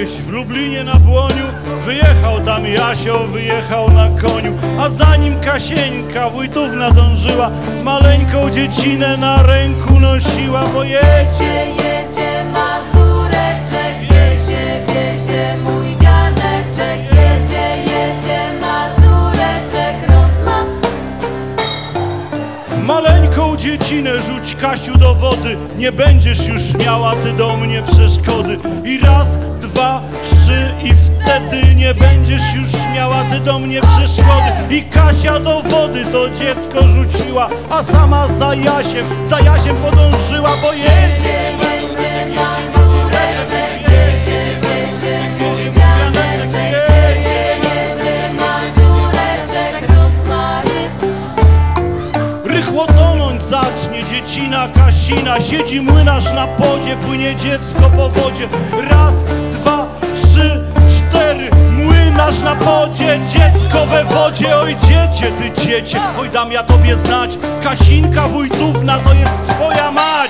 gdzieś w Lublinie na Błoniu. Wyjechał tam Jasio, wyjechał na koniu, a za nim Kasieńka wójtówna dążyła. Maleńką dziecinę na ręku nosiła, bo jedzie, jedzie Mazureczek, wiezie, wiezie mój wianeczek. Jedzie, jedzie Mazureczek, rozma. Maleńką dziecinę rzuć, Kasiu, do wody, nie będziesz już miała ty do mnie przeszkody. I raz, dwa, trzy i wtedy nie będziesz już miała ty do mnie przeszkody. I Kasia do wody to dziecko rzuciła, a sama za Jasiem podążyła, bo jedzie, jedzie Mazureczek, wiezie, wiezie mój wianeczek. Jedzie, jedzie Mazureczek, rozmary. Rychło tonąć zacznie dziecina Kasina, siedzi młynarz na podzie, płynie dziecko po wodzie. Raz, dwa, trzy, cztery, młynarz na podzie, dziecko we wodzie. Oj dziecię, ty dziecię, oj dam ja tobie znać, Kasinka wójtówna to jest twoja mać.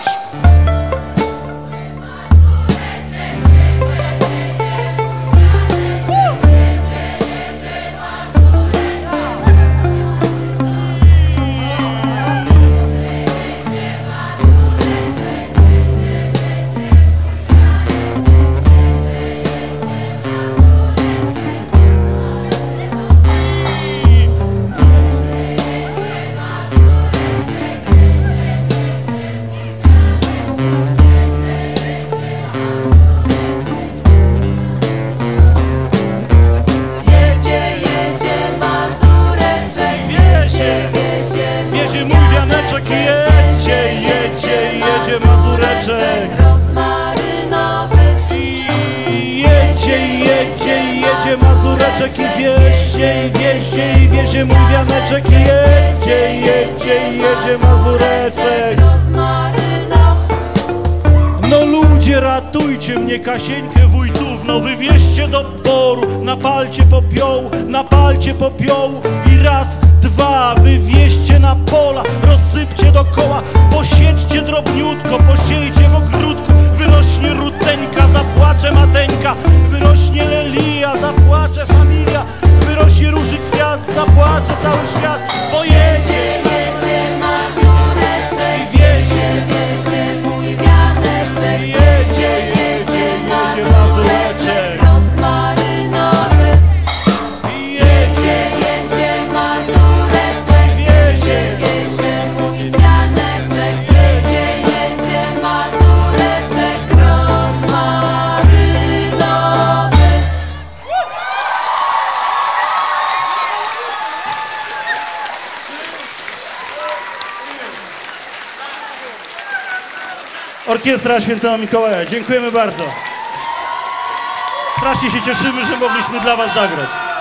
Jedzie mój wianeczek, jedzie, jedzie, jedzie Mazureczek rozmarynowy. I jedzie, jedzie, jedzie Mazureczek i wiezie, wiezie, wiezie mój wianeczek. I jedzie, jedzie, jedzie Mazureczek. No ludzie, ratujcie mnie, Kasieńkę wójtówno, wywieźcie do boru, napalcie popiołu, napalcie popiołu. I raz, dwa, wywieźcie na pola, rozsypcie dokoła, posiedźcie drobniutko, posiejcie w ogródku. Wyrośnie ruteńka, zapłacze mateńka, wyrośnie lelia, zapłacze familia, wyrośnie róży kwiat, zapłacze cały świat. Bo jedzie, jedzie Mazureczek, wiezie, wiezie mój wianeczek. jedzie, jedzie, jedzie Mazureczek rozmarynowy. Jedzie, jedzie Mazureczek, wiezie, wiezie mój wianeczek. Jedzie, jedzie Mazureczek rozmarynowy. Orkiestra Świętego Mikołaja, dziękujemy bardzo. Strasznie się cieszymy, że mogliśmy dla was zagrać.